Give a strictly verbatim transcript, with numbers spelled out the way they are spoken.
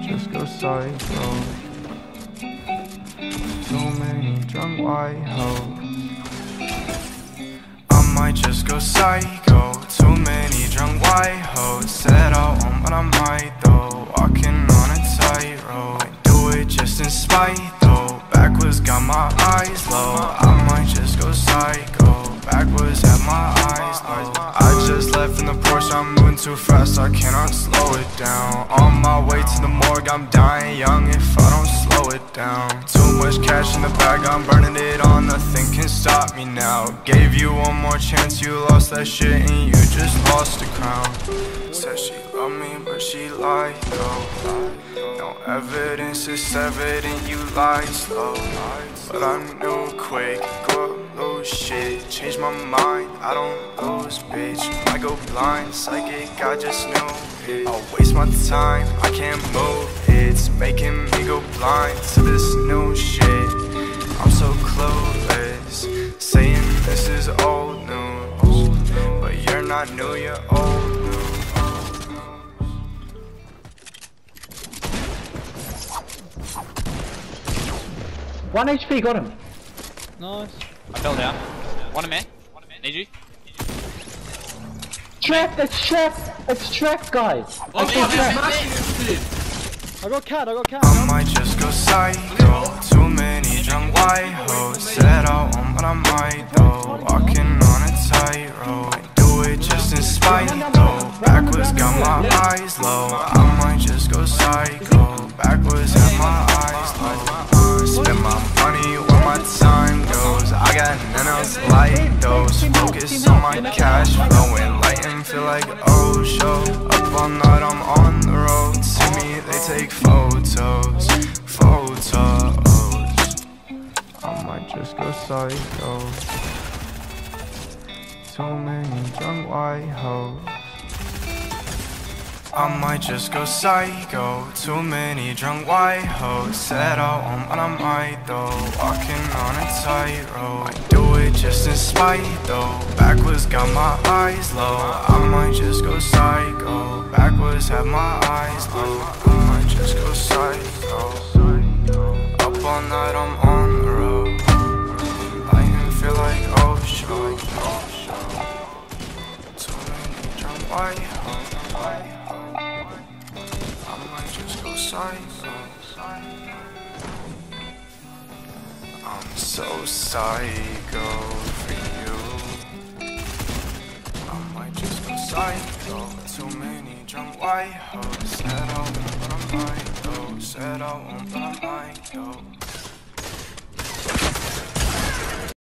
just go psycho. Too many drunk white hoes. I might just go psycho. Too many drunk white hoes. Said I won't, but I might though. Walking on a tightrope. I do it just in spite though. Backwards got my eyes low. I might just go psycho. Backwards have my eyes low. I just left in the Porsche, I'm moving too fast, I cannot slow it down. On my way to the morgue, I'm dying young if I don't slow it down. Too much cash in the bag, I'm burning it all, nothing can stop me now. Gave you one more chance, you lost that shit and you just lost the crown. Said she loved me, but she lied though. No evidence, it's evident you lied slow. But I knew quick, go up, lose shit. Change my mind, I don't lose, bitch. I go blind, psychic, I just knew it. I'll waste my time, I can't move. It's making me go blind to this new shit. I'm so clueless, saying this is old news. But you're not new, you're old news. One H P, got him. Nice. I fell down. One a man. Need you? Trap, it's trap, it's trap, guys. Oh, it's man, trap. man, man. I got cat, I got cat. I might just go psycho. Too many drunk white hoes. Said I won't, but I might though. Walking on a tightrope. I do it just in spite though. Backwards got my eyes low. I might just go psycho. Backwards have my eyes low. Spend my money where my time goes. I got none else like those. Focus on my cash flowing. Light and feel like oh show. Up all night I'm on the road. See me, they take photos. Photos. I might just go psycho. Too many drunk white hoes. I might just go psycho. Too many drunk white hoes. Said I won't, but I might though. Walking on a tightrope. I do it just in spite though. Backwards got my eyes low. I might just go psycho. Backwards have my eyes low. I might just go psycho. Up all night I'm on the road. I can feel like oh show. Too many drunk white hoes. Psycho. I'm so psycho for you. I might just go psycho. Too many drunk white hoes. Said I won't, but I might though. Said I won't, but I might though.